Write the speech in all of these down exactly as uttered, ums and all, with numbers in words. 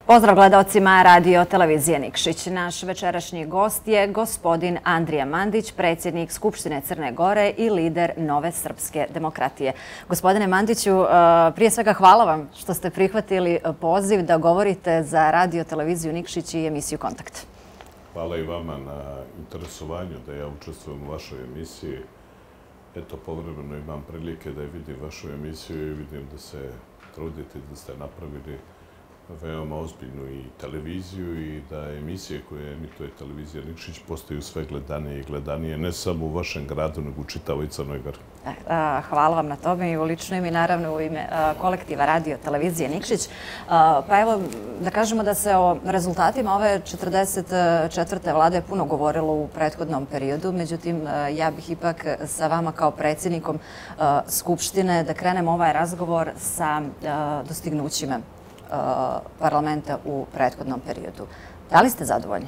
Pozdrav gledaocima Radio Televizije Nikšić. Naš večerašnji gost je gospodin Andrija Mandić, predsjednik Skupštine Crne Gore i lider Nove srpske demokratije. Gospodine Mandiću, prije svega hvala vam što ste prihvatili poziv da govorite za Radio Televiziju Nikšić i emisiju Kontakt. Hvala i vama na interesovanju da ja učestvujem u vašoj emisiji. Eto, povremeno imam prilike da vidim vašu emisiju i vidim da se trudite, da ste napravili veoma ozbiljnu i televiziju i da emisije koje emituje Televizija Nikšić postaju sve gledanije i gledanije, ne samo u vašem gradu, nego u čitavoj Crnoj Gori. Hvala vam na tome i u lično ime i naravno u ime kolektiva Radio Televizije Nikšić. Pa evo, da kažemo da se o rezultatima ove četrdeset četvrte vlade puno govorilo u prethodnom periodu, međutim, ja bih ipak sa vama kao predsjednikom Skupštine da krenem ovaj razgovor sa dostignućima parlamenta u prethodnom periodu. Da li ste zadovoljni?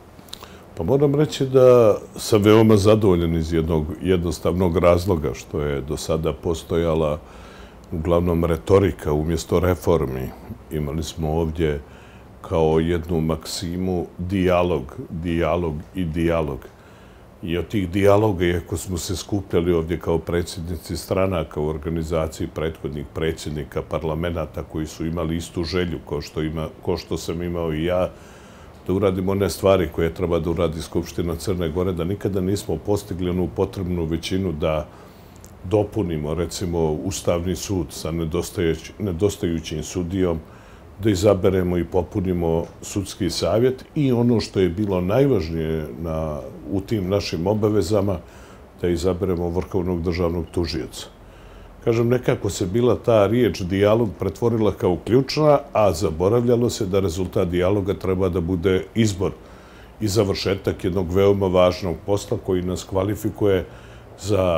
Pa moram reći da sam veoma zadovoljan iz jednog jednostavnog razloga, što je do sada postojala uglavnom retorika umjesto reformi. Imali smo ovdje kao jednu maksimu dijalog, dijalog i dijalog. I od tih dijaloga, iako smo se skupljali ovdje kao predsjednici stranaka u organizaciji prethodnih predsjednika parlamenta koji su imali istu želju kao što, ima, kao što sam imao i ja, da uradimo one stvari koje treba da uradi Skupština Crne Gore, da nikada nismo postigli onu potrebnu većinu da dopunimo, recimo, Ustavni sud sa nedostajućim sudijom, da izaberemo i popunimo sudski savjet i ono što je bilo najvažnije na, u tim našim obavezama, da izaberemo vrhovnog državnog tužioca. Kažem, nekako se bila ta riječ dijalog pretvorila kao ključna, a zaboravljalo se da rezultat dijaloga treba da bude izbor i završetak jednog veoma važnog posla koji nas kvalifikuje za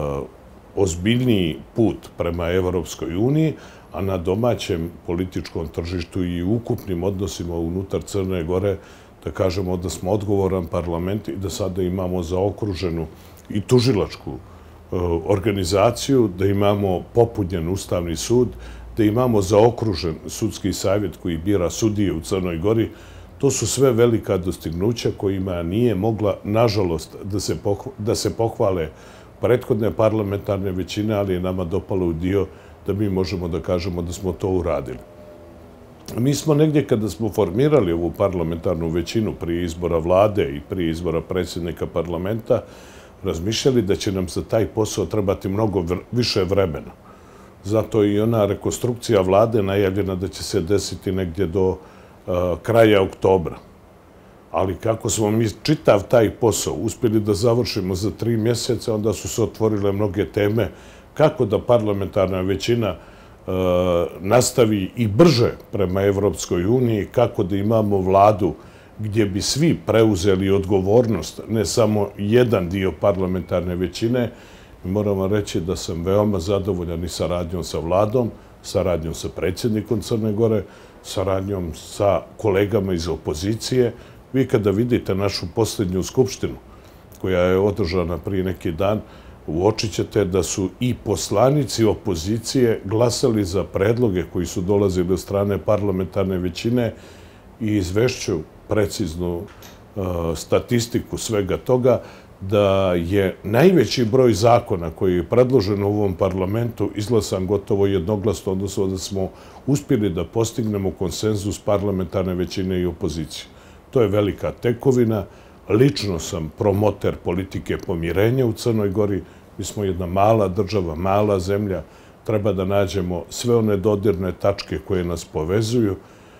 ozbiljniji put prema Evropskoj uniji, a na domaćem političkom tržištu i ukupnim odnosima unutar Crne Gore, da kažemo da smo odgovoran parlament i da sada imamo zaokruženu i tužilačku organizaciju, da imamo popunjen Ustavni sud, da imamo zaokružen sudski savjet koji bira sudije u Crnoj Gori. To su sve velika dostignuća kojima nije mogla, nažalost, da se, da se pohvale prethodne parlamentarne većine, ali je nama dopalo u dio da mi možemo da kažemo da smo to uradili. Mi smo negdje kada smo formirali ovu parlamentarnu većinu prije izbora vlade i prije izbora predsjednika parlamenta, razmišljali da će nam za taj posao trebati mnogo više vremena. Zato i ona rekonstrukcija vlade najavljena da će se desiti negdje do uh, kraja oktobra. Ali kako smo mi čitav taj posao uspjeli da završimo za tri mjeseca, onda su se otvorile mnoge teme kako da parlamentarna većina uh, nastavi i brže prema Evropskoj uniji, kako da imamo vladu gdje bi svi preuzeli odgovornost, ne samo jedan dio parlamentarne većine. Moramo reći da sam veoma zadovoljan i saradnjom sa vladom, saradnjom sa predsjednikom Crne Gore, saradnjom sa kolegama iz opozicije. Vi kada vidite našu posljednju skupštinu, koja je održana prije neki dan, uočit ćete da su i poslanici opozicije glasali za predloge koji su dolazili od strane parlamentarne većine i izvešću preciznu uh, statistiku svega toga, da je najveći broj zakona koji je predložen u ovom parlamentu izglasan gotovo jednoglasno, odnosno da smo uspjeli da postignemo konsenzus parlamentarne većine i opozicije. To je velika tekovina. Lično sam promoter politike pomirenja u Crnoj Gori. Mi smo jedna mala država, mala zemlja. Treba da nađemo sve one dodirne tačke koje nas povezuju.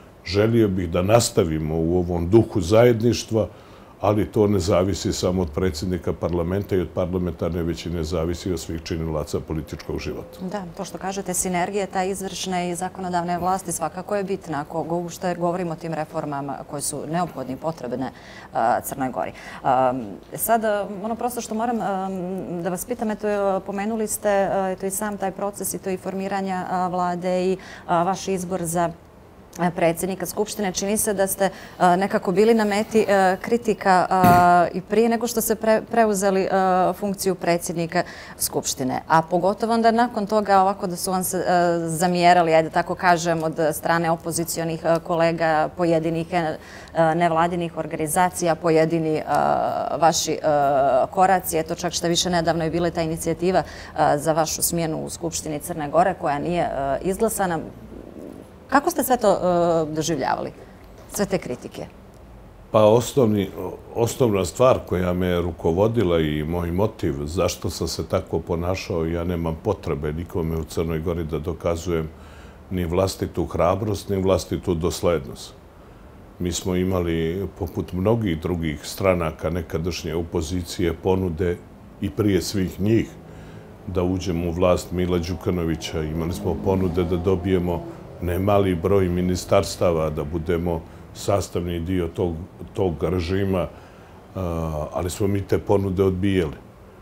Želio bih da nastavimo u ovom duhu zajedništva, ali to ne zavisi samo od predsjednika parlamenta i od parlamentarne većine, zavisi od svih činilaca političkog života. Da, to što kažete, sinergija, ta izvršne i zakonodavne vlasti svakako je bitna ako što govorimo o tim reformama koje su neophodne i potrebne Crnoj Gori. Sad, ono prosto što moram da vas pitam, eto, pomenuli ste to i sam taj proces i to i formiranja vlade i vaš izbor za predsjednika Skupštine. Čini se da ste nekako bili na meti kritika i prije nego što ste preuzeli funkciju predsjednika Skupštine. A pogotovo onda nakon toga ovako da su vam se zamjerali, ajde tako kažem, od strane opozicionih kolega, pojedinih nevladinih organizacija, pojedini vaši koraci. Eto čak što više nedavno je bila ta inicijativa za vašu smjenu u Skupštini Crne Gore koja nije izglasana. Kako ste sve to doživljavali, sve te kritike? Pa osnovna stvar koja me je rukovodila i moj motiv zašto sam se tako ponašao, ja nemam potrebe nikome u Crnoj Gori da dokazujem ni vlastitu hrabrost, ni vlastitu doslednost. Mi smo imali, poput mnogih drugih stranaka nekadašnje opozicije, ponude i prije svih njih da uđemo u vlast Mila Đukanovića. Imali smo ponude da dobijemo nemali broj ministarstava, da budemo sastavni dio tog režima, ali smo mi te ponude odbijali.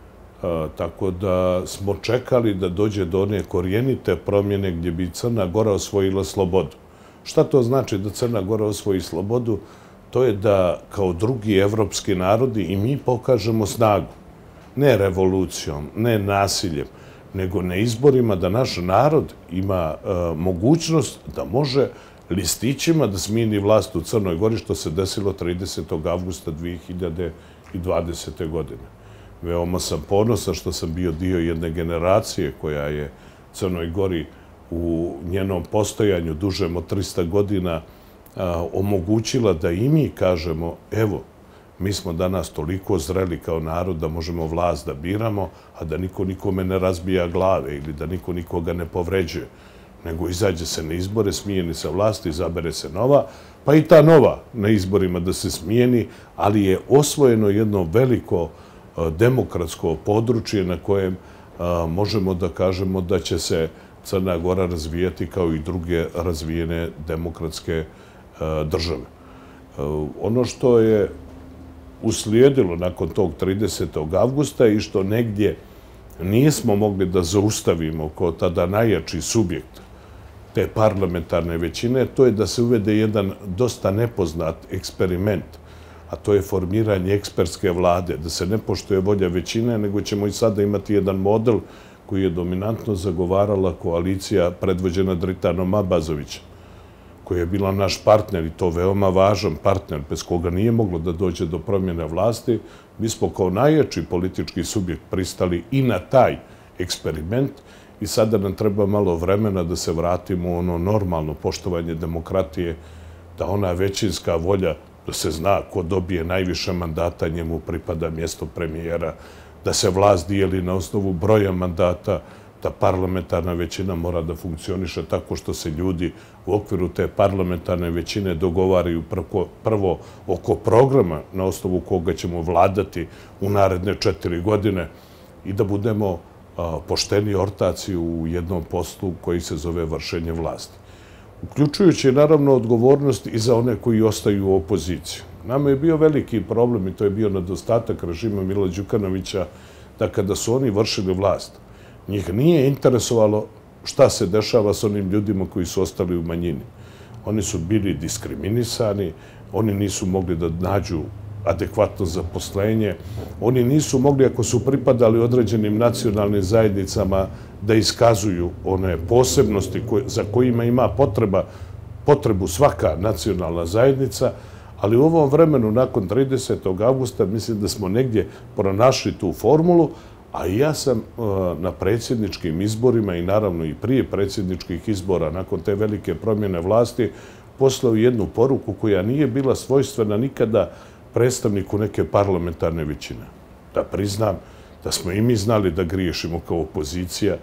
Tako da smo čekali da dođe do one korijenite promjene gdje bi Crna Gora osvojila slobodu. Šta to znači da Crna Gora osvoji slobodu? To je da kao drugi evropski narodi i mi pokažemo snagu. Ne revolucijom, ne nasiljem, nego na izborima da naš narod ima mogućnost da može listićima da smijeni vlast u Crnoj Gori, što se desilo tridesetog avgusta dve hiljade dvadesete. godine. Veoma sam ponosan što sam bio dio jedne generacije koja je Crnoj Gori u njenom postojanju dužem od trista godina omogućila da i mi kažemo, evo, mi smo danas toliko zreli kao narod da možemo vlast da biramo, a da niko nikome ne razbija glave ili da niko nikoga ne povređuje, nego izađe se na izbore, smijeni sa vlasti, izabere se nova, pa i ta nova na izborima da se smijeni, ali je osvojeno jedno veliko demokratsko područje na kojem možemo da kažemo da će se Crna Gora razvijati kao i druge razvijene demokratske države. Ono što je uslijedilo nakon tog tridesetog avgusta i što negdje nismo mogli da zaustavimo kao tada najjači subjekt te parlamentarne većine, to je da se uvede jedan dosta nepoznat eksperiment, a to je formiranje ekspertske vlade, da se ne poštuje volja većine, nego ćemo i sada imati jedan model koji je dominantno zagovarala koalicija predvođena Dritanom Abazovićem, koja je bila naš partner i to veoma važan partner, bez koga nije moglo da dođe do promjene vlasti. Mi smo kao najjači politički subjekt pristali i na taj eksperiment i sada nam treba malo vremena da se vratimo u ono normalno poštovanje demokratije, da ona većinska volja, da se zna ko dobije najviše mandata, njemu pripada mjesto premijera, da se vlast dijeli na osnovu broja mandata, da parlamentarna većina mora da funkcioniše tako što se ljudi u okviru te parlamentarne većine dogovaraju prvo oko programa na osnovu koga ćemo vladati u naredne četiri godine i da budemo pošteni ortaci u jednom poslu koji se zove vršenje vlasti. Uključujući naravno odgovornost i za one koji ostaju u opoziciji. Nama je bio veliki problem i to je bio nedostatak režima Mila Đukanovića da kada su oni vršili vlast, njih nije interesovalo šta se dešava s onim ljudima koji su ostali u manjini. Oni su bili diskriminisani, oni nisu mogli da nađu adekvatno zaposlenje, oni nisu mogli, ako su pripadali određenim nacionalnim zajednicama, da iskazuju one posebnosti za kojima ima potrebu svaka nacionalna zajednica, ali u ovom vremenu, nakon tridesetog avgusta, mislim da smo negdje pronašli tu formulu, a ja sam na predsjedničkim izborima i naravno i prije predsjedničkih izbora, nakon te velike promjene vlasti, poslao jednu poruku koja nije bila svojstvena nikada predstavniku neke parlamentarne većine. Da priznam da smo i mi znali da griješimo kao opozicija,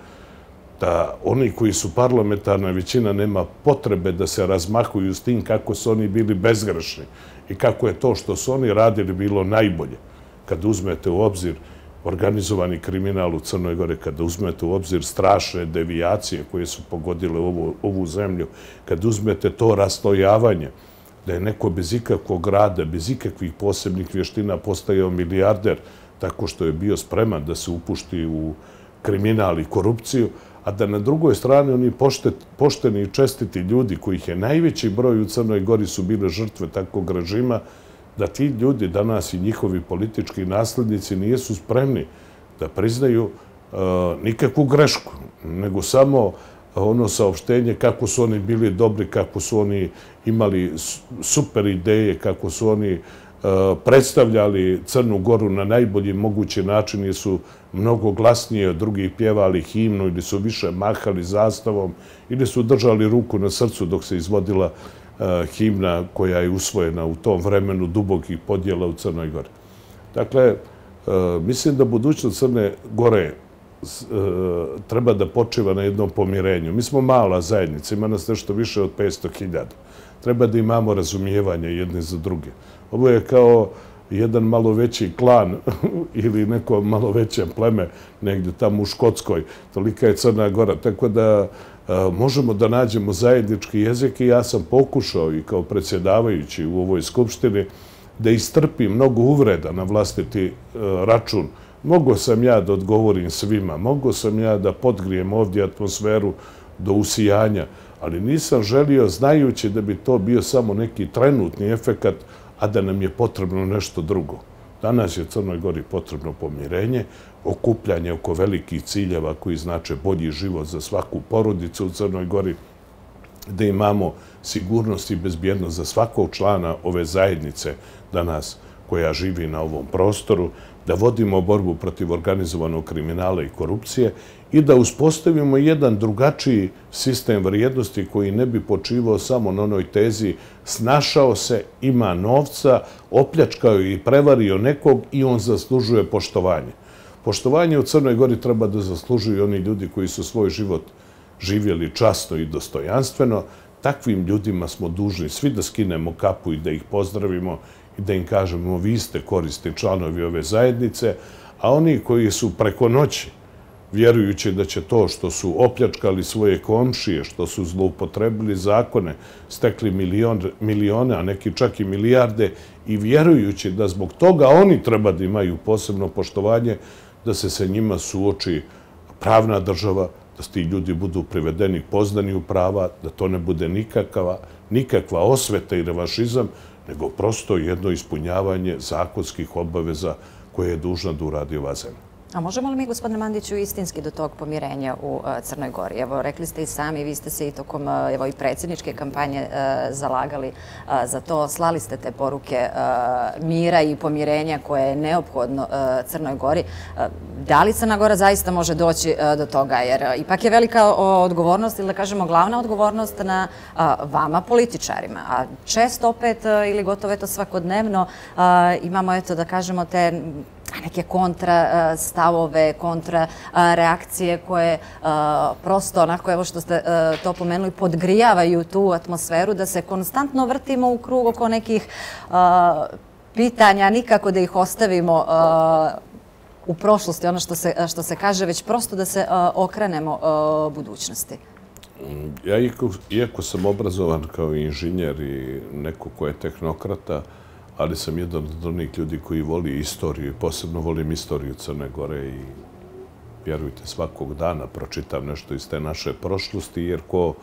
da oni koji su parlamentarna većina nema potrebe da se razmahuju s tim kako su oni bili bezgrešni i kako je to što su oni radili bilo najbolje. Kad uzmete u obzir organizovani kriminal u Crnoj Gori, kada uzmete u obzir strašne devijacije koje su pogodile ovu zemlju, kad uzmete to raslojavanje, da je neko bez ikakvog rada, bez ikakvih posebnih vještina postajao milijarder tako što je bio spreman da se upušti u kriminal i korupciju, a da na drugoj strani oni pošteni i čestiti ljudi, kojih je najveći broj u Crnoj Gori su bile žrtve takvog režima, da ti ljudi danas i njihovi politički naslednici nisu spremni da priznaju nikakvu grešku, nego samo ono saopštenje kako su oni bili dobri, kako su oni imali super ideje, kako su oni predstavljali Crnu Goru na najbolji mogući način, jer su mnogo glasnije od drugih pjevali himnu ili su više mahali zastavom ili su držali ruku na srcu dok se izvodila himna koja je usvojena u tom vremenu dubokih podjela u Crnoj Gori. Dakle, mislim da budućnost Crne Gore treba da počiva na jednom pomirenju. Mi smo mala zajednica, ima nas nešto više od petsto hiljada. Treba da imamo razumijevanje jedne za druge. Ovo je kao jedan malo veći klan ili neko malo veće pleme negdje tamo u Škotskoj. Tolika je Crna Gora. Tako da možemo da nađemo zajednički jezik i ja sam pokušao i kao predsjedavajući u ovoj skupštini da istrpim mnogo uvreda na vlastiti račun. Mogao sam ja da odgovorim svima, mogao sam ja da podgrijem ovdje atmosferu do usijanja, ali nisam želio, znajući da bi to bio samo neki trenutni efekat, a da nam je potrebno nešto drugo. Danas je Crnoj Gori potrebno pomirenje, okupljanje oko velikih ciljeva koji znače bolji život za svaku porodicu u Crnoj Gori, da imamo sigurnost i bezbjednost za svakog člana ove zajednice danas koja živi na ovom prostoru, da vodimo borbu protiv organizovanog kriminala i korupcije i da uspostavimo jedan drugačiji sistem vrijednosti koji ne bi počivao samo na onoj tezi snašao se, ima novca, opljačkao i prevario nekog i on zaslužuje poštovanje. Poštovanje u Crnoj Gori treba da zaslužuju oni ljudi koji su svoj život živjeli časno i dostojanstveno. Takvim ljudima smo dužni svi da skinemo kapu i da ih pozdravimo i da im kažemo vi ste korisni članovi ove zajednice, a oni koji su preko noći, vjerujući da će to što su opljačkali svoje komšije, što su zloupotrebili zakone, stekli milione, a neki čak i milijarde, i vjerujući da zbog toga oni treba da imaju posebno poštovanje, da se sa njima suoči pravna država, da ti ljudi budu privedeni poznanju prava, da to ne bude nikakva, nikakva osveta i revanšizam, nego prosto jedno ispunjavanje zakonskih obaveza koje je dužna da uradi ova zemlja. A možemo li mi, gospodine Mandiću, istinski do tog pomirenja u Crnoj Gori? Evo, rekli ste i sami, vi ste se i tokom evo, i predsjedničke kampanje zalagali za to. Slali ste te poruke mira i pomirenja koje je neophodno Crnoj Gori. Da li Crna Gora zaista može doći do toga? Jer ipak je velika odgovornost, ili da kažemo glavna odgovornost na vama, političarima. A često opet, ili gotovo eto svakodnevno, imamo eto da kažemo te neke kontra stavove, kontra reakcije koje prosto, onako evo što ste to pomenuli, podgrijavaju tu atmosferu da se konstantno vrtimo u krug oko nekih pitanja, nikako da ih ostavimo u prošlosti, ono što se kaže, već prosto da se okrenemo budućnosti. Ja, iako sam obrazovan kao inženjer i neko ko je tehnokrata, ali sam jedan od onih ljudi koji voli istoriju i posebno volim istoriju Crne Gore i vjerujte, svakog dana pročitam nešto iz te naše prošlosti, jer ko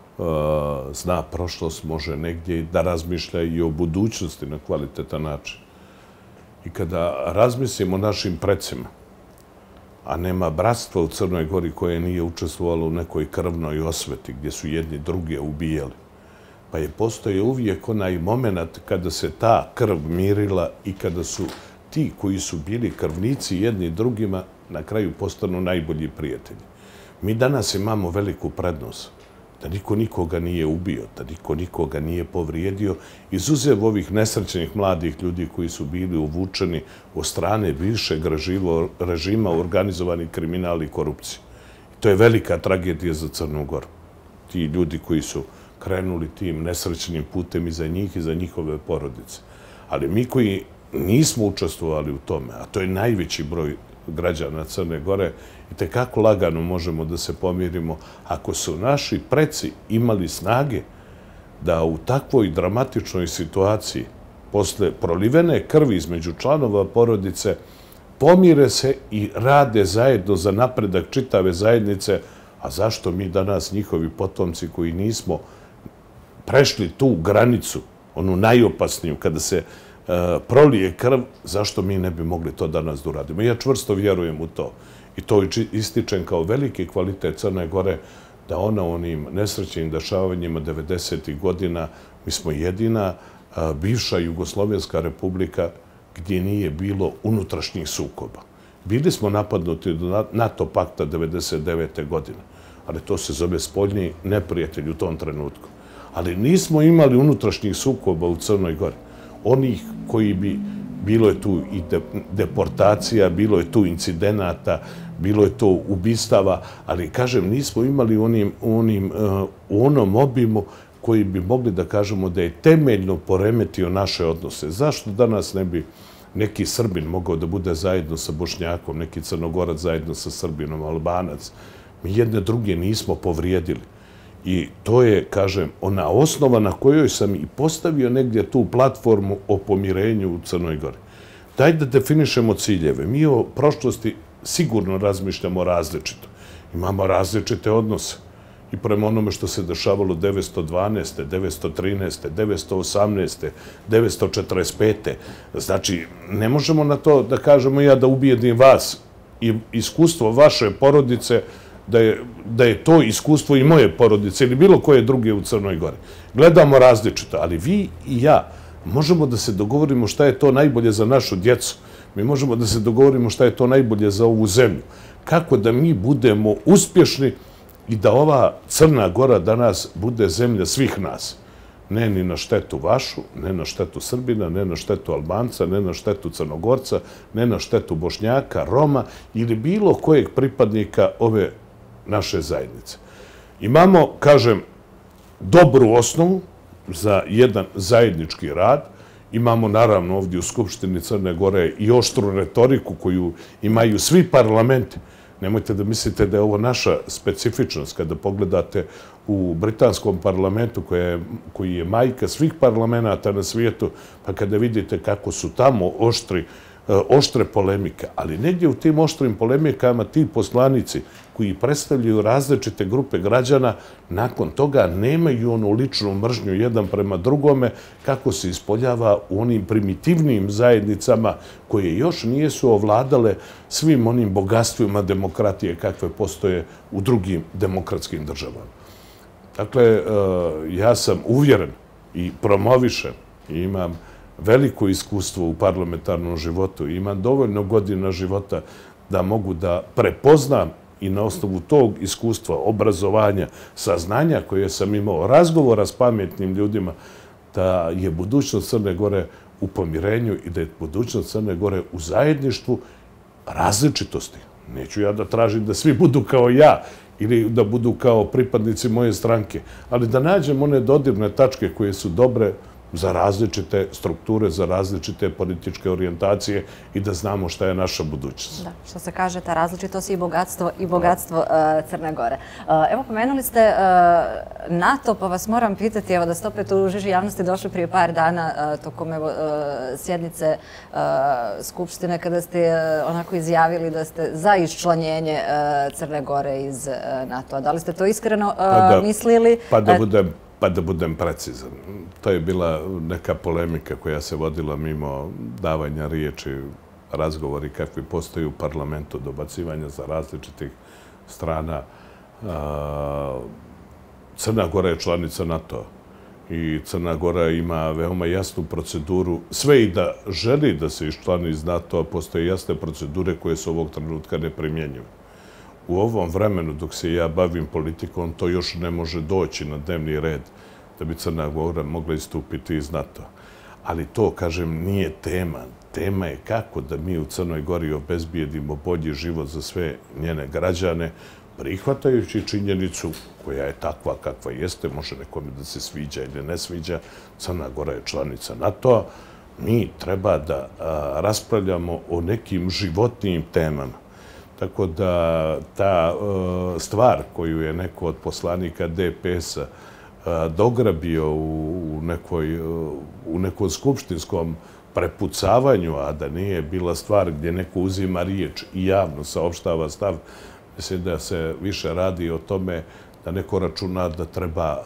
zna prošlost može negdje da razmišlja i o budućnosti na kvalitetan način. I kada razmislimo o našim precima, a nema bratstva u Crnoj Gori koje nije učestvovalo u nekoj krvnoj osveti gdje su jedni druge ubijali, pa je postoje uvijek onaj moment kada se ta krv mirila i kada su ti koji su bili krvnici jedni drugima na kraju postanu najbolji prijatelji. Mi danas imamo veliku prednost da niko nikoga nije ubio, da niko nikoga nije povrijedio, izuzev ovih nesrećnih mladih ljudi koji su bili uvučeni od strane bivšeg režima organizovani kriminal i korupciju. To je velika tragedija za Crnu Goru. Ti ljudi koji su krenuli tim nesrećnim putem i za njih i za njihove porodice. Ali mi koji nismo učestvovali u tome, a to je najveći broj građana Crne Gore, i tekako lagano možemo da se pomirimo ako su naši preci imali snage da u takvoj dramatičnoj situaciji, posle prolivene krvi između članova porodice, pomire se i rade zajedno za napredak čitave zajednice, A zašto mi danas, njihovi potomci koji nismo prešli tu granicu, onu najopasniju, kada se prolije krv, zašto mi ne bi mogli to danas da uradimo? Ja čvrsto vjerujem u to. I to ističem kao veliki kvalitet Crne Gore, da ona u onim nesrećenim dešavanjima devedesetih godina, mi smo jedina bivša Jugoslovenska republika gdje nije bilo unutrašnjih sukoba. Bili smo napadnuti do NATO pakta devedeset devete godine, ali to se zove spoljni neprijatelj u tom trenutku. Ali nismo imali unutrašnjih sukoba u Crnoj Gori. Onih koji bi, bilo je tu i deportacija, bilo je tu incidenata, bilo je to ubistava, ali, kažem, nismo imali onim, onim, u onom obimu koji bi mogli da kažemo da je temeljno poremetio naše odnose. Zašto danas ne bi neki Srbin mogao da bude zajedno sa Bošnjakom, neki Crnogorac zajedno sa Srbinom, Albanac? Mi jedne druge nismo povrijedili. I to je, kažem, ona osnova na kojoj sam i postavio negdje tu platformu o pomirenju u Crnoj Gori. Daj da definišemo ciljeve. Mi o prošlosti sigurno razmišljamo različito. Imamo različite odnose. I prema onome što se dešavalo devetsto dvanaeste, devetsto trinaeste, devetsto osamnaeste, devetsto četrdeset pete. Znači, ne možemo na to da kažemo ja da ubijedim vas i iskustvo vaše porodice da je, da je to iskustvo i moje porodice ili bilo koje druge u Crnoj Gori. Gledamo različito, ali vi i ja možemo da se dogovorimo šta je to najbolje za našu djecu. Mi možemo da se dogovorimo šta je to najbolje za ovu zemlju. Kako da mi budemo uspješni i da ova Crna Gora danas bude zemlja svih nas. Ne ni na štetu vašu, ne na štetu Srbina, ne na štetu Albanca, ne na štetu Crnogorca, ne na štetu Bošnjaka, Roma ili bilo kojeg pripadnika ove naše zajednice. Imamo, kažem, dobru osnovu za jedan zajednički rad. Imamo, naravno, ovdje u Skupštini Crne Gore i oštru retoriku koju imaju svi parlamenti. Nemojte da mislite da je ovo naša specifičnost. Kada pogledate u britanskom parlamentu, koji je majka svih parlamenta na svijetu, pa kada vidite kako su tamo oštri, oštre polemike, ali negdje u tim oštrim polemikama ti poslanici koji predstavljaju različite grupe građana, nakon toga nemaju onu ličnu mržnju jedan prema drugome kako se ispoljava u onim primitivnim zajednicama koje još nijesu ovladale svim onim bogatstvima demokratije kakve postoje u drugim demokratskim državama. Dakle, ja sam uvjeren i promovišem i imam veliko iskustvo u parlamentarnom životu i imam dovoljno godina života da mogu da prepoznam i na osnovu tog iskustva, obrazovanja, saznanja koje sam imao, razgovora s pametnim ljudima, da je budućnost Crne Gore u pomirenju i da je budućnost Crne Gore u zajedništvu različitosti. Neću ja da tražim da svi budu kao ja ili da budu kao pripadnici moje stranke, ali da nađem one dodirne tačke koje su dobre za različite strukture, za različite političke orijentacije i da znamo šta je naša budućnost. Da, što se kaže, ta različitost i bogatstvo i bogatstvo Crne Gore. Evo, pomenuli ste NATO, pa vas moram pitati, evo da ste opet u žiži javnosti došli prije par dana tokom sjednice Skupštine kada ste onako izjavili da ste za iščlanjenje Crne Gore iz NATO-a. Da li ste to iskreno mislili? Pa da budem Pa da budem precizan. To je bila neka polemika koja se vodila mimo davanja riječi, razgovori kakvi postoji u parlamentu, dobacivanja za različitih strana. Crna Gora je članica NATO i Crna Gora ima veoma jasnu proceduru. Sve i da želi da se iščlani iz NATO-a, postoje jasne procedure koje se ovog trenutka ne primjenjuju. U ovom vremenu, dok se ja bavim politikom, to još ne može doći na dnevni red da bi Crna Gora mogla istupiti iz NATO. Ali to, kažem, nije tema. Tema je kako da mi u Crnoj Gori obezbijedimo bolji život za sve njene građane, prihvatajući činjenicu koja je takva kakva jeste, može nekome da se sviđa ili ne sviđa, Crna Gora je članica NATO-a. Mi treba da raspravljamo o nekim životnim temama. Tako da ta stvar koju je neko od poslanika D P S-a dograbio u nekom skupštinskom prepucavanju, a da nije bila stvar gdje neko uzima riječ i javno saopštava stav, Mislim da se više radi o tome da neko računa da treba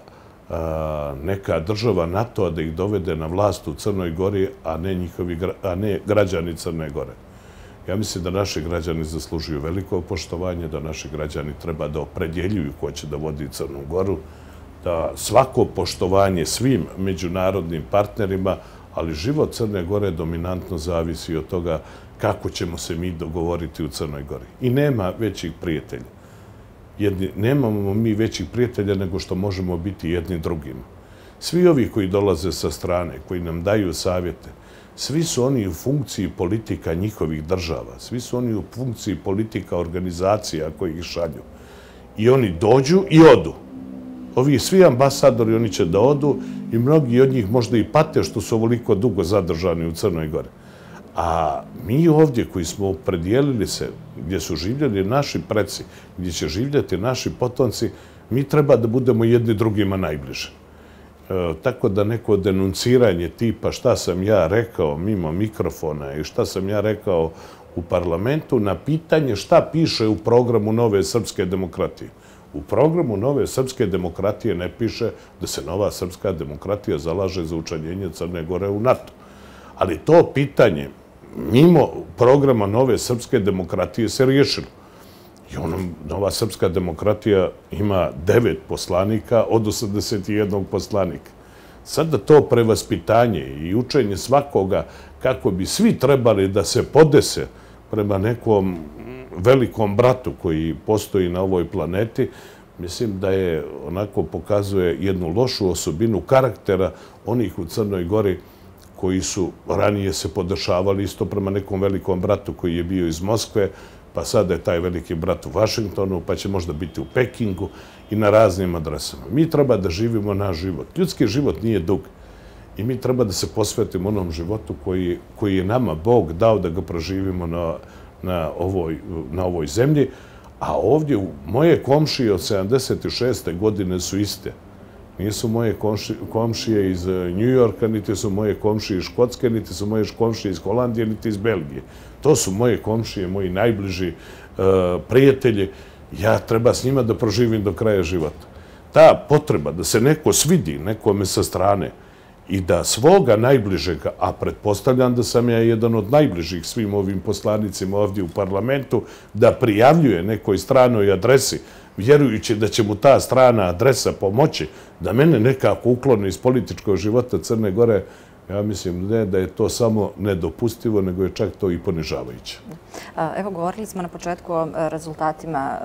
neka država NATO-a da ih dovede na vlast u Crnoj Gori, a ne, njihovi, a ne građani Crne Gore. Ja mislim da naši građani zaslužuju veliko poštovanje, da naši građani treba da opredjeljuju ko će da vodi Crnu Goru, da svako poštovanje svim međunarodnim partnerima, ali život Crne Gore dominantno zavisi od toga kako ćemo se mi dogovoriti u Crnoj Gori. I nema većih prijatelja. Jedni, nemamo mi većih prijatelja nego što možemo biti jedni drugima. Svi ovi koji dolaze sa strane, koji nam daju savjete, svi su oni u funkciji politika njihovih država, svi su oni u funkciji politika organizacija koji ih šalju. I oni dođu i odu. Ovi svi ambasadori, oni će da odu i mnogi od njih možda i pate što su ovoliko dugo zadržani u Crnoj Gori. A mi ovdje koji smo predijelili se, gdje su živjeli naši preci, gdje će živjeti naši potomci, mi treba da budemo jedni drugima najbliže. Tako da neko denunciranje tipa šta sam ja rekao mimo mikrofona i šta sam ja rekao u parlamentu na pitanje šta piše u programu Nove srpske demokratije. U programu Nove srpske demokratije ne piše da se Nova srpska demokratija zalaže za učlanjenje Crne Gore u NATO. Ali to pitanje mimo programa Nove srpske demokratije se riješilo. I ono, Nova srpska demokratija ima devet poslanika od osamdeset jednog poslanika. Sada to prevaspitanje i učenje svakoga kako bi svi trebali da se podese prema nekom velikom bratu koji postoji na ovoj planeti, mislim da je onako pokazuje jednu lošu osobinu karaktera onih u Crnoj Gori koji su ranije se podešavali isto prema nekom velikom bratu koji je bio iz Moskve, pa sada je taj veliki brat u Vašingtonu, pa će možda biti u Pekingu i na raznim adresama. Mi treba da živimo naš život. Ljudski život nije dug i mi treba da se posvetimo onom životu koji, koji je nama Bog dao da ga proživimo na, na, ovoj, na ovoj zemlji, a ovdje moje komšije od sedamdeset šeste godine su iste. Nisu moje komšije iz Njujorka, niti su moje komšije iz Škotske, niti su moje komšije iz Holandije, niti iz Belgije. To su moje komšije, moji najbliži prijatelji. Ja treba s njima da proživim do kraja života. Ta potreba da se neko svidi nekome sa strane i da svoga najbližega, a pretpostavljam da sam ja jedan od najbližih svim ovim poslanicima ovdje u parlamentu, da prijavljuje nekoj stranoj adresi, vjerujući da će mu ta strana adresa pomoći, da mene nekako ukloni iz političkog života Crne Gore, ja mislim ne da je to samo nedopustivo, nego je čak to i ponižavajuće. Evo, govorili smo na početku o rezultatima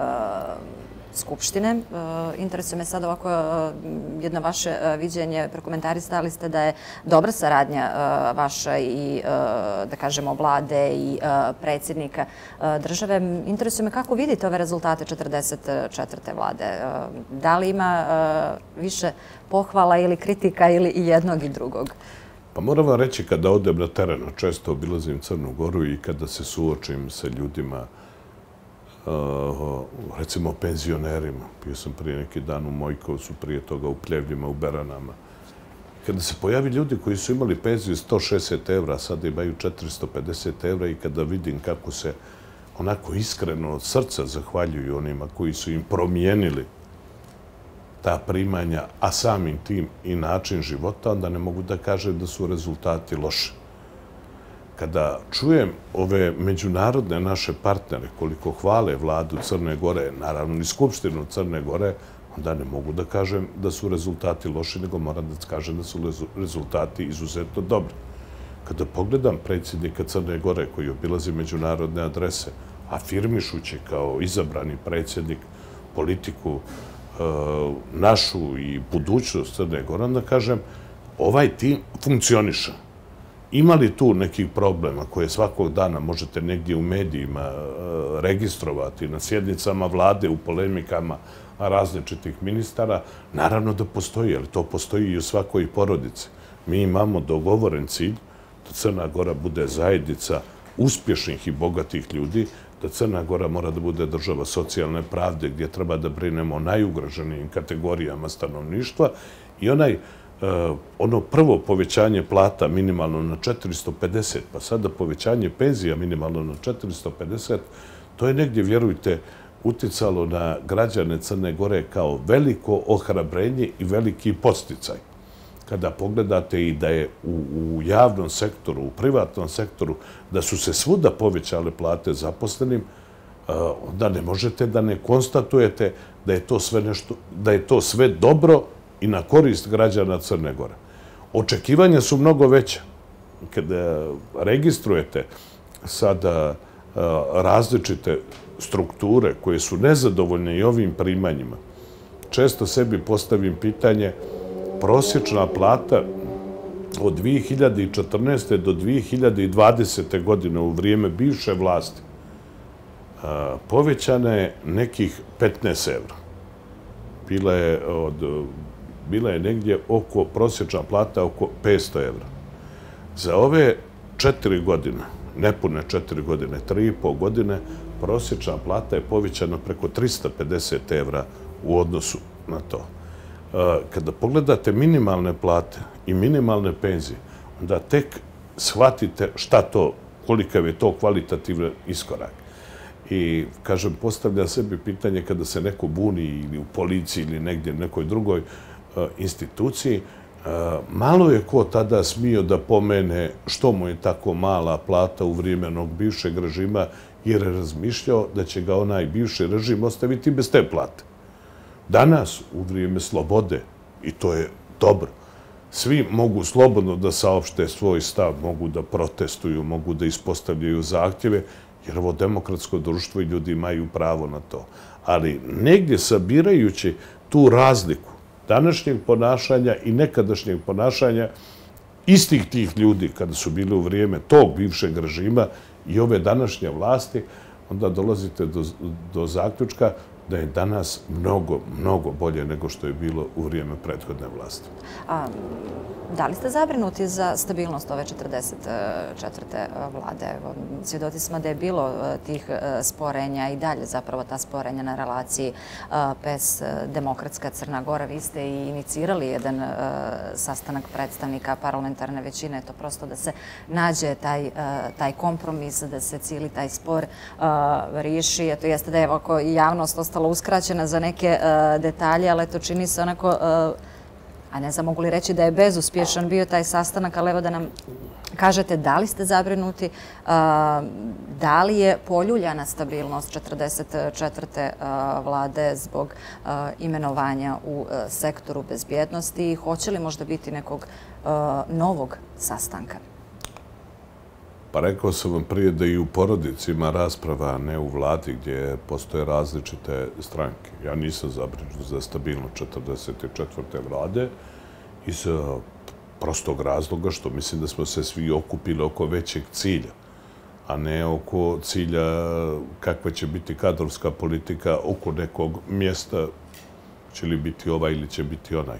Skupštine. Interesuje me sad ovako jedno vaše viđenje, prokomentarisali ste da je dobra saradnja vaša i, da kažemo, vlade i predsjednika države. Interesuje me kako vidite ove rezultate četrdeset četvrte vlade. Da li ima više pohvala ili kritika ili i jednog i drugog? Pa moram vam reći, kada odem na teren, često obilazim Crnu Goru i kada se suočim sa ljudima, recimo penzionerima. Bio sam prije neki dan u Mojkovcu, prije toga u Pljevljima, u Beranama. Kada se pojavi ljudi koji su imali penziju sto šezdeset evra, sada imaju četiristo pedeset evra i kada vidim kako se onako iskreno od srca zahvaljuju onima koji su im promijenili ta primanja, a samim tim i način života, onda ne mogu da kažem da su rezultati loši. Kada čujem ove međunarodne naše partnere koliko hvale vladu Crne Gore, naravno i Skupštinu Crne Gore, onda ne mogu da kažem da su rezultati loši, nego moram da kažem da su rezultati izuzetno dobri. Kada pogledam predsjednika Crne Gore koji obilazi međunarodne adrese, afirmišući kao izabrani predsjednik politiku našu i budućnost Crne Gore, onda kažem ovaj tim funkcioniše. Ima li tu nekih problema koje svakog dana možete negdje u medijima registrovati, na sjednicama vlade, u polemikama različitih ministara? Naravno da postoji, ali to postoji i u svakoj porodici. Mi imamo dogovoren cilj da Crna Gora bude zajednica uspješnih i bogatih ljudi, da Crna Gora mora da bude država socijalne pravde gdje treba da brinemo o najugroženijim kategorijama stanovništva i onaj ono prvo povećanje plata minimalno na četiristo pedeset, pa sada povećanje penzija minimalno na četiristo pedeset, to je negdje, vjerujte, uticalo na građane Crne Gore kao veliko ohrabrenje i veliki podsticaj. Kada pogledate i da je u javnom sektoru, u privatnom sektoru, da su se svuda povećale plate zaposlenim, onda ne možete da ne konstatujete da je to sve nešto, da je to sve dobro i na korist građana Crne Gore. Očekivanja su mnogo veća. Kada registrujete sada različite strukture koje su nezadovoljne i ovim primanjima, često sebi postavim pitanje, prosječna plata od dve hiljade četrnaeste. do dve hiljade dvadesete. godine u vrijeme bivše vlasti povećana je nekih petnaest evra. Bila je, od, bila je negdje oko, prosječna plata oko petsto evra. Za ove četiri godine, nepune četiri godine, tri i po godine, prosječna plata je povećana preko trista pedeset evra u odnosu na to. Kada pogledate minimalne plate i minimalne penzije, onda tek shvatite šta to, kolikav je to kvalitativni iskorak. I, kažem, postavlja sebi pitanje kada se neko buni ili u policiji ili negdje nekoj drugoj instituciji, malo je ko tada smio da pomene što mu je tako mala plata u vrijeme onog bivšeg režima, jer je razmišljao da će ga onaj bivši režim ostaviti bez te plate. Danas, u vrijeme slobode, i to je dobro, svi mogu slobodno da saopšte svoj stav, mogu da protestuju, mogu da ispostavljaju zahtjeve, jer ovo demokratsko društvo i ljudi imaju pravo na to. Ali negdje sabirajući tu razliku današnjeg ponašanja i nekadašnjeg ponašanja istih tih ljudi kada su bili u vrijeme tog bivšeg režima i ove današnje vlasti, onda dolazite do, do zaključka da je danas mnogo, mnogo bolje nego što je bilo u vrijeme prethodne vlasti. A, da li ste zabrinuti za stabilnost ove četrdeset četvrte vlade? Svjedoci smo da je bilo tih sporenja i dalje zapravo ta sporenja na relaciji P E S Demokratska Crna Gora. Vi ste i inicirali jedan sastanak predstavnika parlamentarne većine, to prosto da se nađe taj, taj kompromis, da se cijeli taj spor riješi. To jeste da je ovako javnost ostala uskraćena za neke detalje, ali to čini se onako, a ne znam mogu li reći da je bezuspješan bio taj sastanak, ali evo da nam kažete da li ste zabrinuti, da li je poljuljana stabilnost četrdeset četvrte vlade zbog imenovanja u sektoru bezbjednosti i hoće li možda biti nekog novog sastanka? Pa rekao sam vam prije da i u porodici ima rasprava, a ne u vladi gdje postoje različite stranke. Ja nisam zabrinut za stabilnost četrdeset četvrte vlade iz prostog razloga što mislim da smo se svi okupili oko većeg cilja, a ne oko cilja kakva će biti kadrovska politika oko nekog mjesta, će li biti ovaj ili će biti onaj.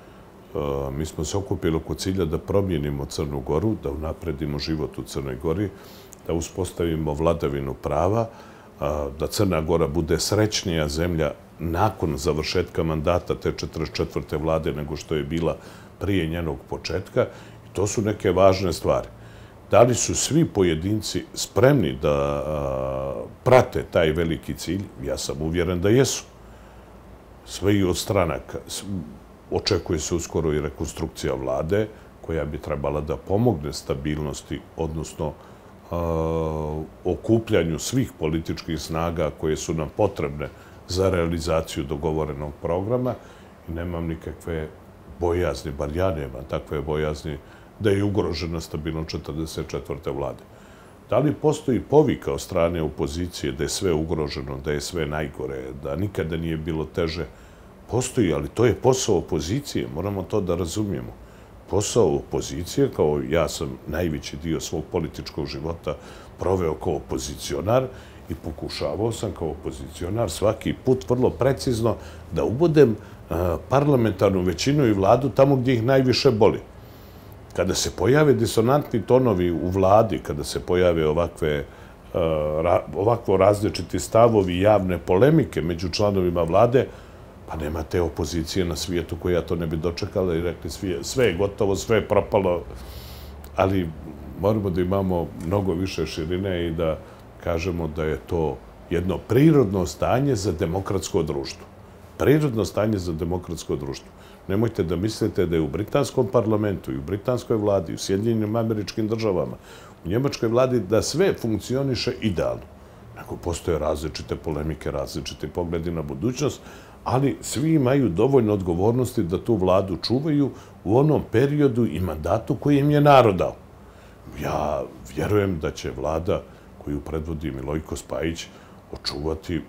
Mi smo se okupili oko cilja da promijenimo Crnu Goru, da unapredimo život u Crnoj Gori, da uspostavimo vladavinu prava, da Crna Gora bude srećnija zemlja nakon završetka mandata te četrdeset četvrte vlade nego što je bila prije njenog početka. I to su neke važne stvari. Da li su svi pojedinci spremni da prate taj veliki cilj? Ja sam uvjeren da jesu. Sve i od stranaka. Očekuje se uskoro i rekonstrukcija vlade koja bi trebala da pomogne stabilnosti, odnosno okupljanju svih političkih snaga koje su nam potrebne za realizaciju dogovorenog programa i nemam nikakve bojazni, bar ja nemam takve bojazni, da je ugrožena stabilnost četrdeset četvrte vlade. Da li postoji povika od strane opozicije da je sve ugroženo, da je sve najgore, da nikada nije bilo teže? Postoji, ali to je posao opozicije, moramo to da razumijemo. Posao opozicije, kao ja sam najveći dio svog političkog života proveo kao opozicionar i pokušavao sam kao opozicionar svaki put vrlo precizno da ubodem parlamentarnu većinu i vladu tamo gdje ih najviše boli. Kada se pojave disonantni tonovi u vladi, kada se pojave ovakve ovakvo različiti stavovi javne polemike među članovima vlade, pa nema te opozicije na svijetu koja to ne bi dočekala i rekli sve je gotovo, sve je propalo, ali moramo da imamo mnogo više širine i da kažemo da je to jedno prirodno stanje za demokratsko društvo. Prirodno stanje za demokratsko društvo. Nemojte da mislite da je u britanskom parlamentu i u britanskoj vladi, u Sjedinjenim Američkim Državama, u njemačkoj vladi, da sve funkcioniše idealno. Nego postoje različite polemike, različite pogledi na budućnost, ali svi imaju dovoljno odgovornosti da tu vladu čuvaju u onom periodu i mandatu koji im je narod dao. Ja vjerujem da će vlada koju predvodi Milojko Spajić očuvati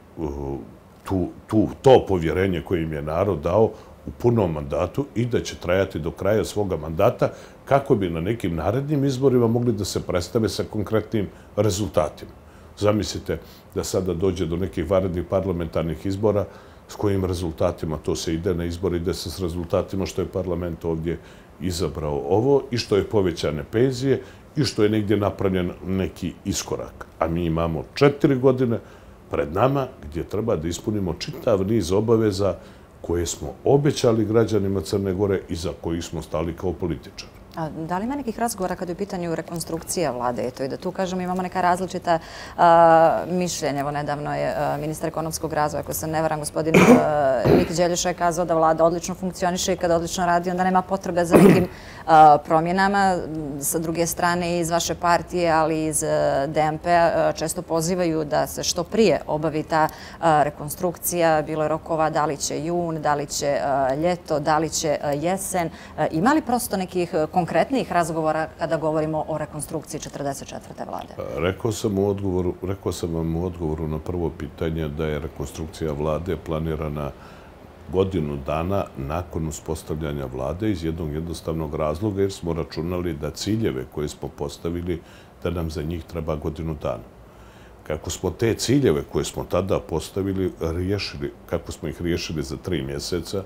to povjerenje koje im je narod dao u punom mandatu i da će trajati do kraja svoga mandata kako bi na nekim narednim izborima mogli da se predstave sa konkretnim rezultatima. Zamislite da sada dođe do nekih vanrednih parlamentarnih izbora s kojim rezultatima to se ide na izbor, ide se s rezultatima što je parlament ovdje izabrao ovo i što je povećane penzije i što je negdje napravljen neki iskorak. A mi imamo četiri godine pred nama gdje treba da ispunimo čitav niz obaveza koje smo obećali građanima Crne Gore i za kojih smo stali kao političari. A da li ima nekih razgovora kada je u pitanju rekonstrukcija vlade? Eto, i da tu, kažem, imamo neka različita mišljenja. Evo, nedavno je ministar ekonomskog razvoja, ako se ne varam, gospodin Miki Đeljuša je kazao da vlada odlično funkcioniše i kada odlično radi, onda nema potrebe za nekim promjenama. Sa druge strane, iz vaše partije, ali iz D M P-a često pozivaju da se što prije obavi ta rekonstrukcija. Bilo je rokova da li će jun, da li će ljeto, da li će jesen. Ima li prosto nekih konkretnijih razgovora kada govorimo o rekonstrukciji četrdeset četvrte vlade? Rekao sam u odgovoru, rekao sam vam u odgovoru na prvo pitanje da je rekonstrukcija vlade planirana godinu dana nakon uspostavljanja vlade iz jednog jednostavnog razloga jer smo računali da ciljeve koje smo postavili da nam za njih treba godinu dana. Kako smo te ciljeve koje smo tada postavili riješili, kako smo ih riješili za tri mjeseca,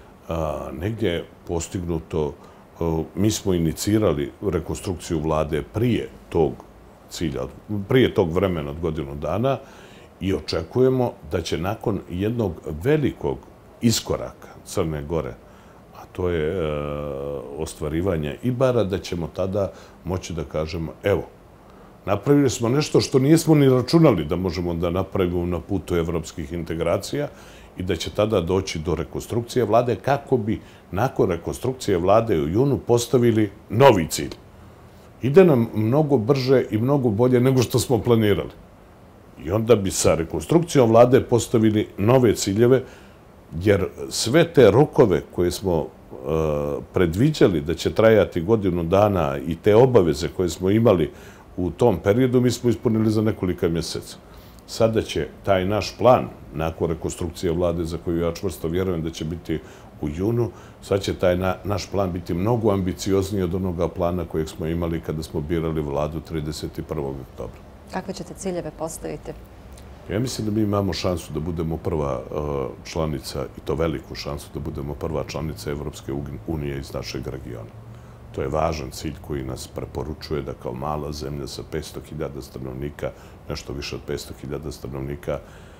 negdje je postignuto. Mi smo inicirali rekonstrukciju vlade prije tog cilja, prije tog vremena od godinu dana i očekujemo da će nakon jednog velikog iskoraka Crne Gore, a to je ostvarivanje Ibara, da ćemo tada moći da kažemo, evo, napravili smo nešto što nismo ni računali da možemo da napravimo na putu evropskih integracija i da će tada doći do rekonstrukcije vlade kako bi nakon rekonstrukcije vlade u junu postavili novi cilj. Ide nam mnogo brže i mnogo bolje nego što smo planirali. I onda bi sa rekonstrukcijom vlade postavili nove ciljeve, jer sve te rokove koje smo predviđali da će trajati godinu dana i te obaveze koje smo imali u tom periodu, mi smo ispunili za nekoliko mjeseca. Sada će taj naš plan, nakon rekonstrukcije vlade za koju ja čvrsto vjerujem da će biti u junu, sad će taj naš plan biti mnogo ambiciozniji od onoga plana kojeg smo imali kada smo birali vladu trideset prvog oktobra. Kakve ćete ciljeve postaviti? Ja mislim da mi imamo šansu da budemo prva članica, i to veliku šansu da budemo prva članica Evropske unije iz našeg regiona. To je važan cilj koji nas preporučuje da kao mala zemlja sa petsto hiljada stanovnika, nešto više od petsto hiljada stanovnika,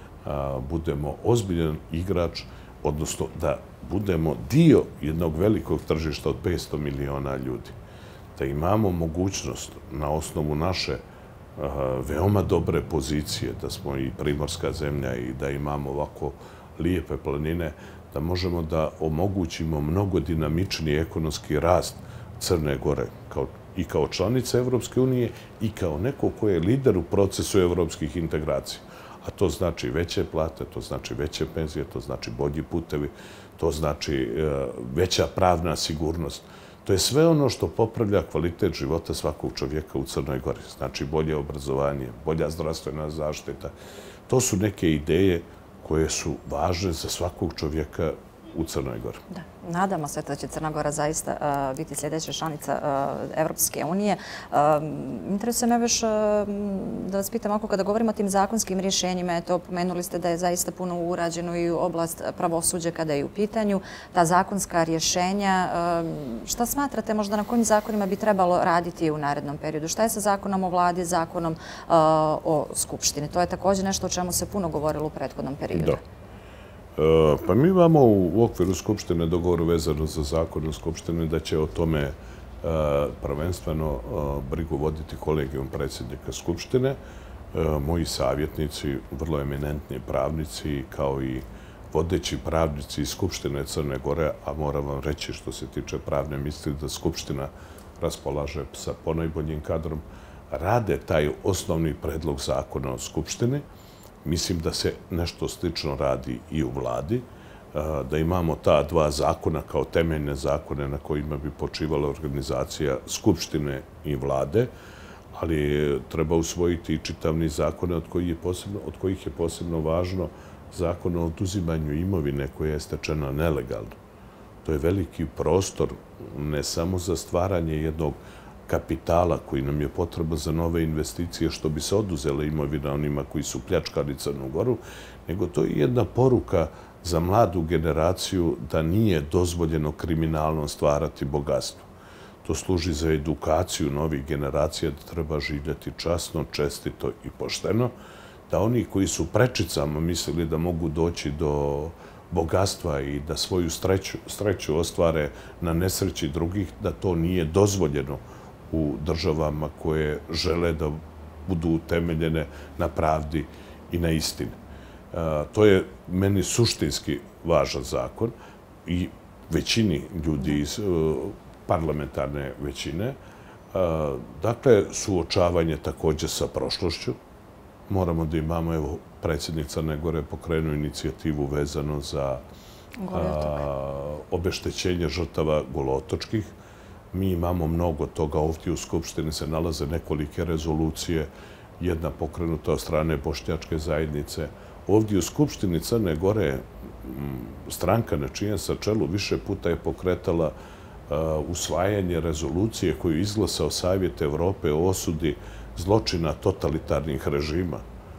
budemo ozbiljan igrač, odnosno da budemo dio jednog velikog tržišta od petsto miliona ljudi. Da imamo mogućnost na osnovu naše veoma dobre pozicije, da smo i primorska zemlja i da imamo ovako lijepe planine, da možemo da omogućimo mnogo dinamičniji ekonomski rast Crne Gore i kao članica Evropske unije i kao neko ko je lider u procesu evropskih integracija. A to znači veće plate, to znači veće penzije, to znači bolji putevi, to znači veća pravna sigurnost. To je sve ono što popravlja kvalitet života svakog čovjeka u Crnoj Gori. Znači bolje obrazovanje, bolja zdravstvena zaštita. To su neke ideje koje su važne za svakog čovjeka u Crnoj Gori. Da, nadamo se da će Crna Gora zaista biti sljedeća članica Evropske unije. Interesuje me još da vas pitam, ako kada govorimo o tim zakonskim rješenjima, eto, pomenuli ste da je zaista puno urađeno i u oblast pravosuđa kada je u pitanju ta zakonska rješenja. Šta smatrate, možda na kojim zakonima bi trebalo raditi u narednom periodu? Šta je sa zakonom o vladi, zakonom o Skupštini? To je također nešto o čemu se puno govorilo u prethodnom periodu. Pa mi imamo u okviru Skupštine dogovor vezano za zakon o Skupštini da će o tome prvenstveno brigu voditi kolegijum predsjednika Skupštine. moji savjetnici, vrlo eminentni pravnici, kao i vodeći pravnici iz Skupštine Crne Gore, a moram vam reći što se tiče pravne misli da Skupština raspolaže sa ponajboljim kadrom, rade taj osnovni predlog zakona o Skupštini. Mislim da se nešto slično radi i u vladi, da imamo ta dva zakona kao temeljne zakone na kojima bi počivala organizacija Skupštine i vlade, ali treba usvojiti i čitav niz zakona od kojih je posebno, od kojih je posebno važno zakon o oduzimanju imovine koja je stečena nelegalno. To je veliki prostor ne samo za stvaranje jednog kapitala koji nam je potreba za nove investicije što bi se oduzela imovina onima koji su pljačkali Crnu Goru, nego to je jedna poruka za mladu generaciju da nije dozvoljeno kriminalno stvarati bogatstvo. To služi za edukaciju novih generacija da treba živjeti časno, čestito i pošteno, da oni koji su prečicama mislili da mogu doći do bogatstva i da svoju sreću ostvare na nesreći drugih, da to nije dozvoljeno u državama koje žele da budu utemeljene na pravdi i na istini. To je meni suštinski važan zakon i većini ljudi iz parlamentarne većine. Dakle, suočavanje također sa prošlošću. Moramo da imamo, evo, predsjednik Crne Gore pokrenuo inicijativu vezano za obeštećenje žrtava Goluotočkih. Mi imamo mnogo toga. Ovdje u Skupštini se nalaze nekolike rezolucije, jedna pokrenuta od strane Bošnjačke zajednice. Ovdje u Skupštini Crne Gore stranka na čijem sa čelu više puta je pokretala usvajanje rezolucije koju je izglasao Savjet Evrope o osudi zločina totalitarnih režima.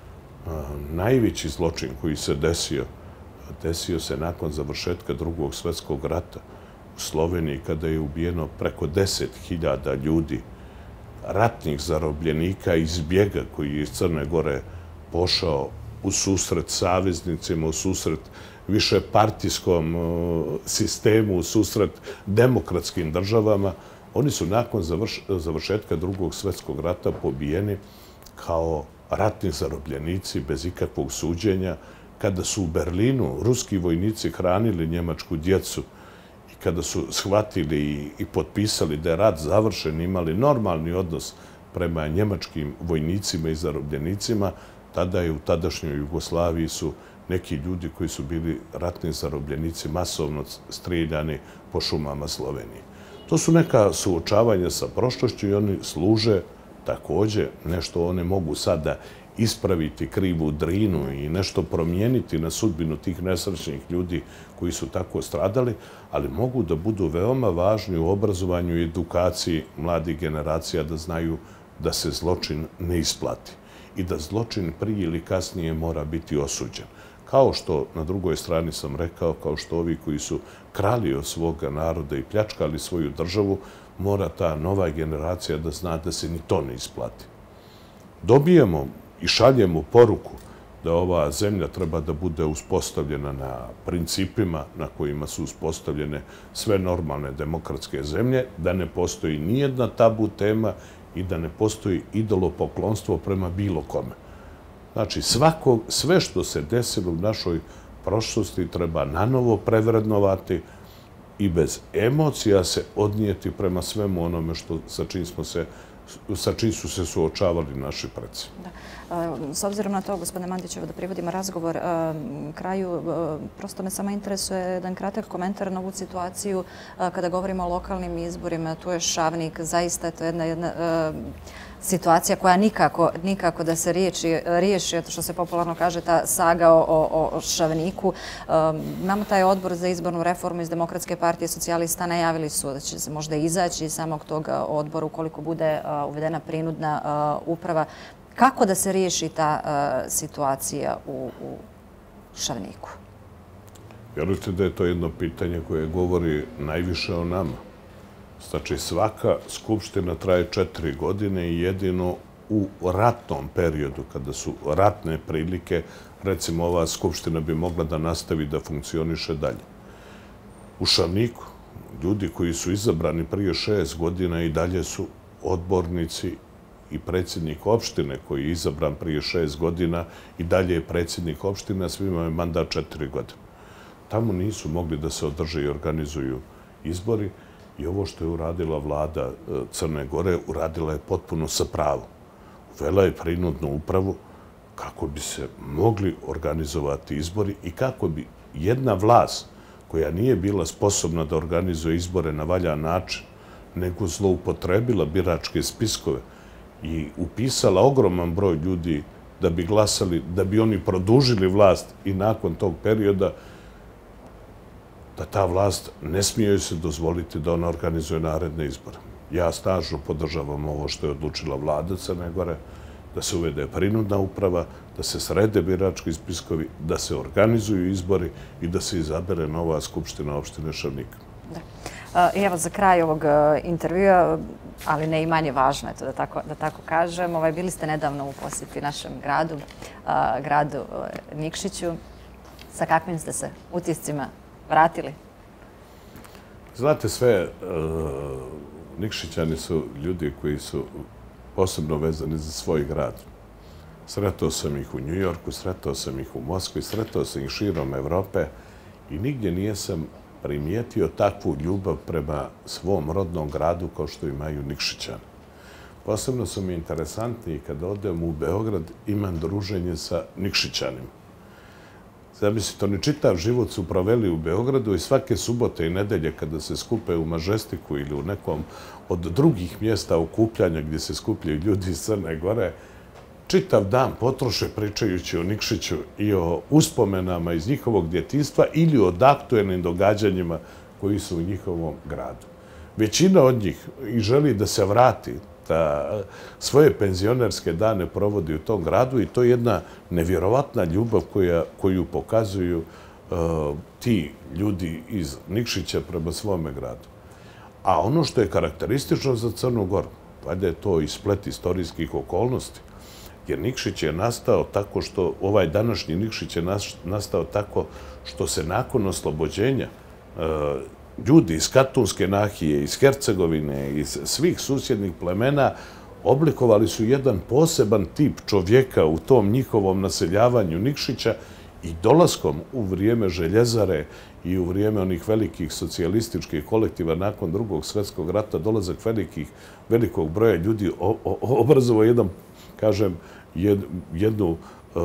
Najveći zločin koji se desio, desio se nakon završetka Drugog svjetskog rata u Sloveniji kada je ubijeno preko deset hiljada ljudi, ratnih zarobljenika iz bijega koji je iz Crne Gore pošao u susret saveznicima, u susret višepartijskom sistemu, u susret demokratskim državama. Oni su nakon završetka Drugog svjetskog rata pobijeni kao ratni zarobljenici bez ikakvog suđenja. Kada su u Berlinu ruski vojnici hranili njemačku djecu i kada su shvatili i potpisali da je rat završen, imali normalni odnos prema njemačkim vojnicima i zarobljenicima, tada je u tadašnjoj Jugoslaviji su neki ljudi koji su bili ratni zarobljenici masovno strijeljani po šumama Slovenije. To su neka suočavanja sa prošlošću i oni služe također nešto, one mogu sada ispraviti krivu drinu i nešto promijeniti na sudbinu tih nesrećnih ljudi koji su tako stradali, ali mogu da budu veoma važni u obrazovanju i edukaciji mladih generacija da znaju da se zločin ne isplati i da zločin prije ili kasnije mora biti osuđen. Kao što, na drugoj strani sam rekao, kao što ovi koji su krali od svoga naroda i pljačkali svoju državu, mora ta nova generacija da zna da se ni to ne isplati. Dobijemo i šaljemo poruku da ova zemlja treba da bude uspostavljena na principima na kojima su uspostavljene sve normalne demokratske zemlje, da ne postoji nijedna tabu tema i da ne postoji idolopoklonstvo prema bilo kome. Znači, sve što se desilo u našoj prošlosti treba nanovo prevrednovati i bez emocija se odnijeti prema svemu onome sa čim smo se sa čim su se suočavali naši preci. S obzirom na to, gospodine Mandićevo, da privodimo razgovor kraju, prosto me samo interesuje jedan kratak komentar na ovu situaciju kada govorimo o lokalnim izborima. Tu je Šavnik, zaista je to jedna situacija koja nikako da se riješi, što se popularno kaže, ta saga o Šavniku. Imamo taj odbor za izbornu reformu iz Demokratske partije socijalista, najavili su da će se možda izaći iz samog tog odbora ukoliko bude uvedena prinudna uprava. Kako da se riješi ta situacija u Šavniku? Vjerujte da je to jedno pitanje koje govori najviše o nama. Znači, svaka skupština traje četiri godine i jedino u ratnom periodu, kada su ratne prilike, recimo ova skupština bi mogla da nastavi da funkcioniše dalje. U Šavniku, ljudi koji su izabrani prije šest godina i dalje su odbornici i predsjednik opštine koji je izabran prije šest godina i dalje je predsjednik opštine, a svima je mandat četiri godine. Tamo nisu mogli da se održe i organizuju izbori i ovo što je uradila vlada Crne Gore, uradila je potpuno sa pravom. Uvela je prinudnu upravu kako bi se mogli organizovati izbori i kako bi jedna vlast koja nije bila sposobna da organizuje izbore na valjan način, nego zloupotrebila biračke spiskove i upisala ogroman broj ljudi da bi glasali, da bi oni produžili vlast i nakon tog perioda, da ta vlast ne smije se dozvoliti da ona organizuje naredne izbore. Ja snažno podržavam ovo što je odlučila vlada Crne Gore, da se uvede prinudna uprava, da se srede birački spiskovi, da se organizuju izbori i da se izabere nova skupština opštine Šavnik. I evo za kraj ovog intervjua, ali ne i manje važno, eto da tako kažem, bili ste nedavno u posjeti našem gradu, gradu Nikšiću. Sa kakvim ste se utiscima vratili? Znate sve, Nikšićani su ljudi koji su posebno vezani za svoj grad. Sretao sam ih u Njujorku, sretao sam ih u Moskvi, sretao sam ih širom Evrope i nigdje nijesam primijetio takvu ljubav prema svom rodnom gradu kao što imaju Nikšićani. Posebno su mi interesantni kada odem u Beograd, imam druženje sa Nikšićanima. Zamislite, oni čitav život su proveli u Beogradu i svake subote i nedelje kada se skupe u Mažestiku ili u nekom od drugih mjesta okupljanja gdje se skupljaju ljudi iz Crne Gore, čitav dan potroše pričajući o Nikšiću i o uspomenama iz njihovog djetinjstva ili o aktuelnim događanjima koji su u njihovom gradu. Većina od njih i želi da se vrati, da svoje penzionerske dane provodi u tom gradu i to je jedna nevjerovatna ljubav koju pokazuju ti ljudi iz Nikšića prema svome gradu. A ono što je karakteristično za Crnu Goru, valjda je to i splet istorijskih okolnosti, jer Nikšić je nastao tako što, ovaj današnji Nikšić je nastao tako što se nakon oslobođenja ljudi iz Katunske nahije, iz Hercegovine, iz svih susjednih plemena oblikovali su jedan poseban tip čovjeka u tom njihovom naseljavanju Nikšića i dolaskom u vrijeme željezare i u vrijeme onih velikih socijalističkih kolektiva nakon drugog svjetskog rata, dolazak velikog broja ljudi obrazovao jedan, kažem, jednu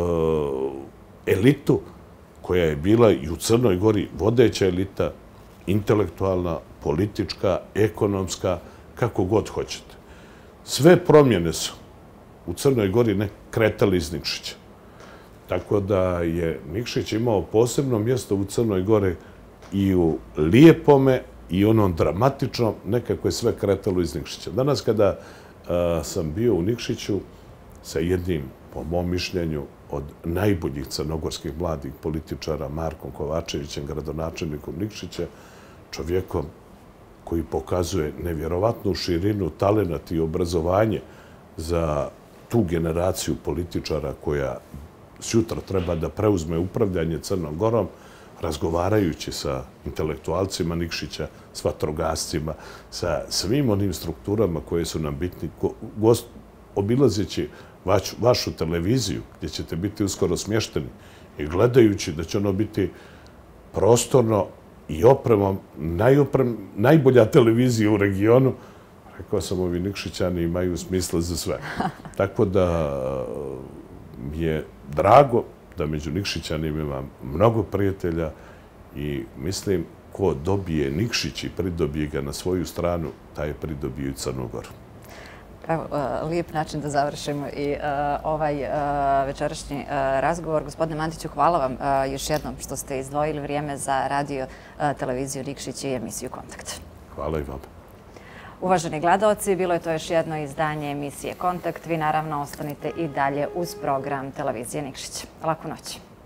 elitu koja je bila i u Crnoj Gori vodeća elita, intelektualna, politička, ekonomska, kako god hoćete. Sve promjene su u Crnoj Gori ne kretali iz Nikšića. Tako da je Nikšić imao posebno mjesto u Crnoj Gori i u lijepome i onom dramatičnom, nekako je sve kretalo iz Nikšića. Danas kada sam bio u Nikšiću sa jednim, po mom mišljenju, od najboljih crnogorskih mladih političara, Markom Kovačevićem, gradonačelnikom Nikšića, čovjekom koji pokazuje nevjerovatnu širinu, talenat i obrazovanje za tu generaciju političara koja sutra treba da preuzme upravljanje Crnom Gorom, razgovarajući sa intelektualcima Nikšića, s vatrogascima, sa svim onim strukturama koje su nam bitni, obilazeći vašu televiziju, gdje ćete biti uskoro smješteni i gledajući da će ono biti prostorno i opremom, najbolja televizija u regionu, rekao sam, ovi Nikšićani imaju smisla za sve. Tako da mi je drago da među Nikšićanima imam mnogo prijatelja i mislim ko dobije Nikšić i pridobije ga na svoju stranu, taj je pridobio i Crnu Goru. Evo, lijep način da završimo i ovaj večerašnji razgovor. Gospodine Mandiću, hvala vam još jednom što ste izdvojili vrijeme za radio televiziju Nikšić i emisiju Kontakt. Hvala i vam. Uvaženi gledaoci, bilo je to još jedno izdanje emisije Kontakt. Vi naravno ostanite i dalje uz program televizije Nikšić. Laku noć.